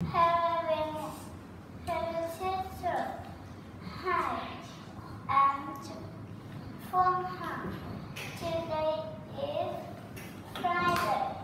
Hello, teacher. Hi, I'm from Hằng. Today is Friday.